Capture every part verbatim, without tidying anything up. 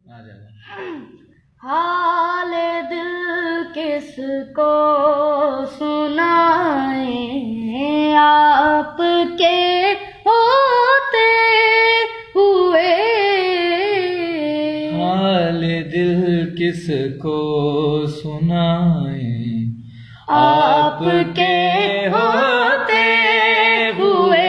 आ जाएगा। हाल दिल किसको सुनाए, आपके होते हुए। हाल दिल किसको सुनाए, आपके होते हुए।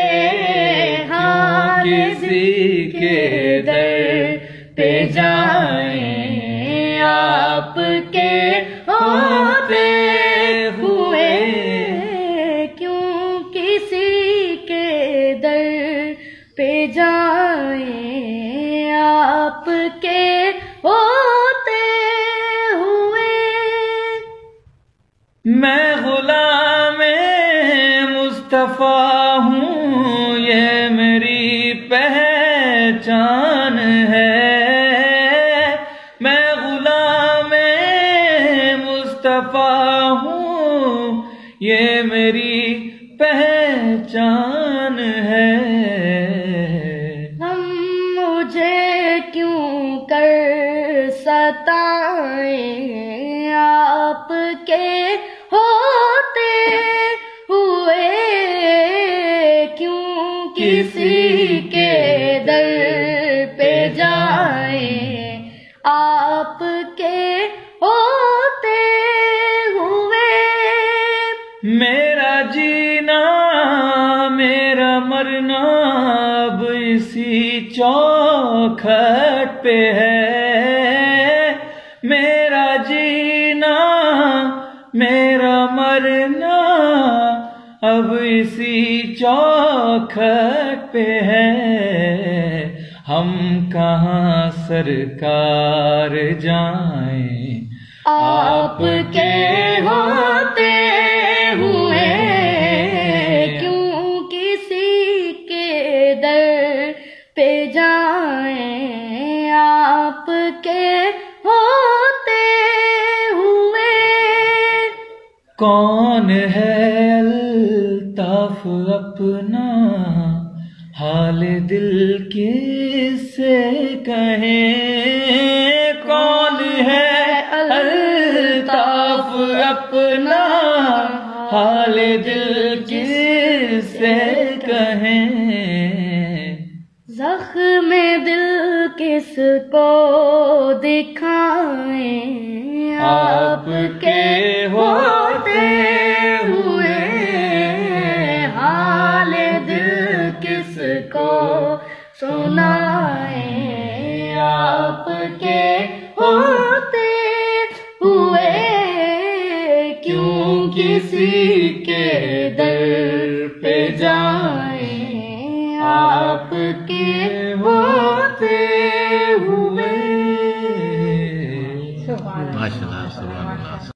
हाँ, किसी के दर पे जाएं, आपके होते हुए। क्यों किसी के दर पे जाएं, आपके होते हुए। मैं गुलाम मुस्तफा हूँ, ये मेरी पहचान है। मैं गुलाम मुस्तफा हूँ, ये मेरी पहचान है। हम मुझे क्यों कर सताएं, आपके होते हुए। क्यों किसी के दर पे जाएं, आपके होते हुए। मेरा जीना मेरा मरना अब इसी चौखट पे है। मेरा जीना मेरा मरना अब इसी चौखट पे है। हम कहाँ सरकार जाएं, आपके होते हुए। क्यों किसी के दर पे जाएं, आपके होते हुए। कौन है अल्ताफ अपना हाल दिल किससे कहें। कौन है अल्ताफ अपना हाल दिल किससे कहें। ज़ख्म दिल किसको दिखाएं, आपके होते हुए। हाल दिल किसको सुनाएं, आपके होते हुए। क्यों किसी के दर पे जाएं, आपके होते हुए। माशाल्लाह, सुभान अल्लाह।